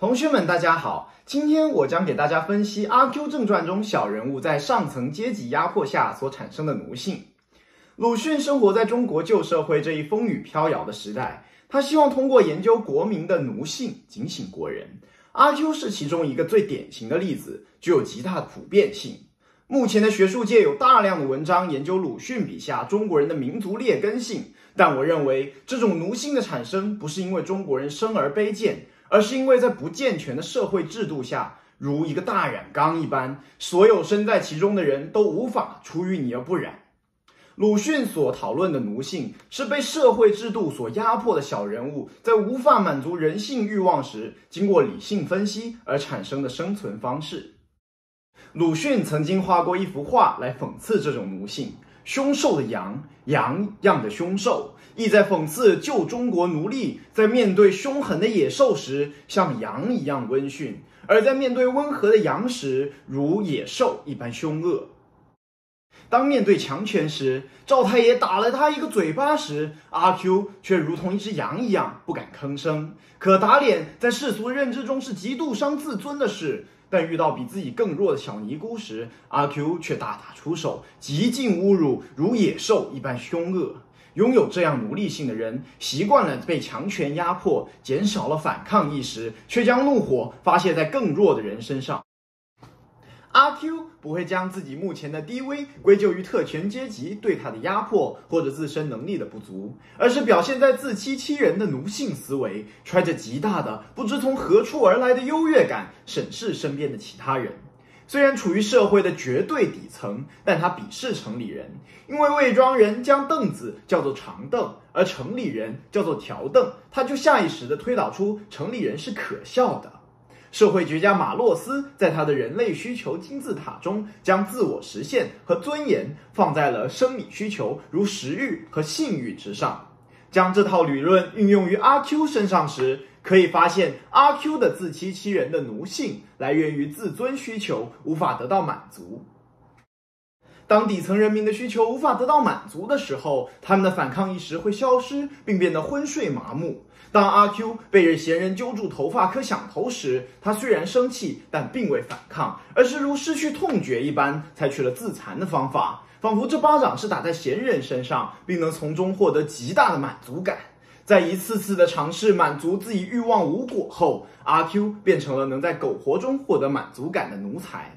同学们，大家好！今天我将给大家分析《阿 Q 正传》中小人物在上层阶级压迫下所产生的奴性。鲁迅生活在中国旧社会这一风雨飘摇的时代，他希望通过研究国民的奴性警醒国人。阿 Q 是其中一个最典型的例子，具有极大的普遍性。目前的学术界有大量的文章研究鲁迅笔下中国人的民族劣根性，但我认为这种奴性的产生不是因为中国人生而卑贱，而是因为在不健全的社会制度下，如一个大染缸一般，所有身在其中的人都无法出淤泥而不染。鲁迅所讨论的奴性，是被社会制度所压迫的小人物在无法满足人性欲望时，经过理性分析而产生的生存方式。鲁迅曾经画过一幅画来讽刺这种奴性，凶兽的羊，羊样的凶兽，意在讽刺旧中国奴隶在面对凶狠的野兽时像羊一样温驯，而在面对温和的羊时如野兽一般凶恶。当面对强权时，赵太爷打了他一个嘴巴时，阿 Q 却如同一只羊一样不敢吭声。可打脸在世俗认知中是极度伤自尊的事，但遇到比自己更弱的小尼姑时，阿 Q 却大打出手，极尽侮辱，如野兽一般凶恶。拥有这样奴隶性的人，习惯了被强权压迫，减少了反抗意识，却将怒火发泄在更弱的人身上。阿 Q 不会将自己目前的低微归咎于特权阶级对他的压迫或者自身能力的不足，而是表现在自欺欺人的奴性思维，揣着极大的不知从何处而来的优越感审视身边的其他人。虽然处于社会的绝对底层，但他鄙视城里人，因为魏庄人将凳子叫做长凳，而城里人叫做条凳，他就下意识地推导出城里人是可笑的。社会学家马洛斯在他的人类需求金字塔中，将自我实现和尊严放在了生理需求如食欲和性欲之上。将这套理论运用于阿 Q 身上时，可以发现阿 Q 的自欺欺人的奴性来源于自尊需求无法得到满足。当底层人民的需求无法得到满足的时候，他们的反抗意识会消失，并变得昏睡麻木。当阿 Q 被闲人揪住头发磕响头时，他虽然生气，但并未反抗，而是如失去痛觉一般，采取了自残的方法，仿佛这巴掌是打在闲人身上，并能从中获得极大的满足感。在一次次的尝试满足自己欲望无果后，阿 Q 变成了能在苟活中获得满足感的奴才。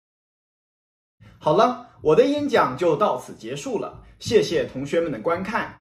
好了，我的演讲就到此结束了，谢谢同学们的观看。